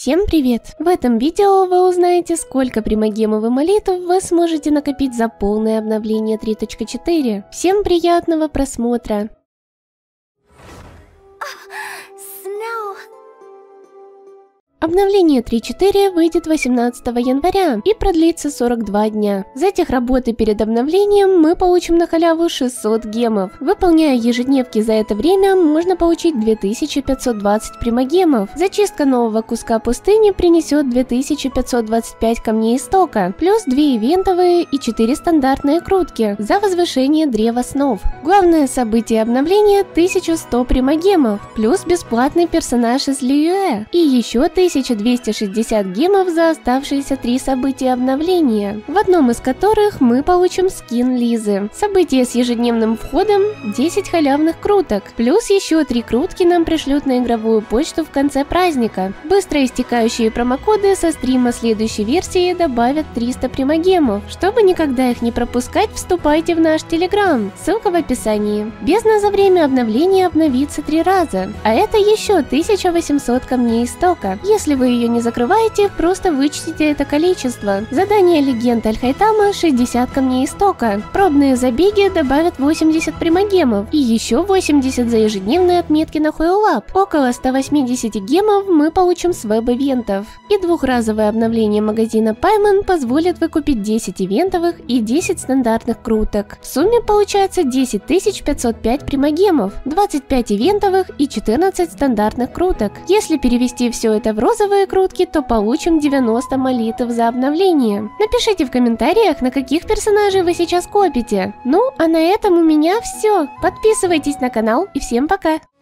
Всем привет! В этом видео вы узнаете, сколько примагемов и молитв вы сможете накопить за полное обновление 3.4. Всем приятного просмотра! Обновление 3.4 выйдет 18 января и продлится 42 дня. За техработы перед обновлением мы получим на халяву 600 гемов. Выполняя ежедневки за это время, можно получить 2520 примагемов. Зачистка нового куска пустыни принесет 2525 камней истока, плюс 2 ивентовые и 4 стандартные крутки за возвышение древа снов. Главное событие обновления 1100 примагемов, плюс бесплатный персонаж из Лиюэ и еще 1260 гемов за оставшиеся 3 события обновления, в одном из которых мы получим скин Лизы. Событие с ежедневным входом 10 халявных круток, плюс еще 3 крутки нам пришлют на игровую почту в конце праздника. Быстро истекающие промокоды со стрима следующей версии добавят 300 примагемов. Чтобы никогда их не пропускать, вступайте в наш телеграм, ссылка в описании. Бездна за время обновления обновится 3 раза, а это еще 1800 камней истока. Если вы ее не закрываете, просто вычтите это количество. Задание легенд Аль-Хайтама 60 камней истока. Пробные забеги добавят 80 примагемов и еще 80 за ежедневные отметки на Хойлап. Около 180 гемов мы получим с веб-ивентов. И двухразовое обновление магазина Пайман позволит выкупить 10 ивентовых и 10 стандартных круток. В сумме получается 10 505 примагемов, 25 ивентовых и 14 стандартных круток. Если перевести все это в розовые крутки, то получим 90 молитв за обновление. Напишите в комментариях, на каких персонажей вы сейчас копите. Ну, а на этом у меня все. Подписывайтесь на канал и всем пока!